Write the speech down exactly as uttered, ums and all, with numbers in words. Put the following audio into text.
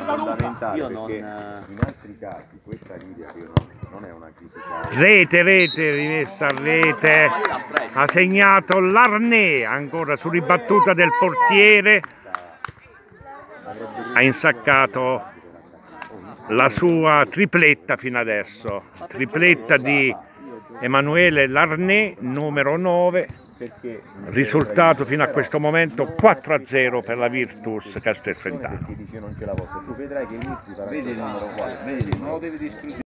fondamentale Io perché non- in altri casi questa linea io non, non è una critica. Rete, rete, rimessa a rete, ha segnato l'Arné, ancora su ribattuta del portiere, ha insaccato la sua tripletta fino adesso, tripletta di Emanuele L'Arné, numero nove, risultato fino a questo momento quattro a zero per la Virtus Castelfrentano. Perché dice non ce la posso, tu vedrai che i misti faranno Vedi il numero qua, vedi, non lo devi distruggere.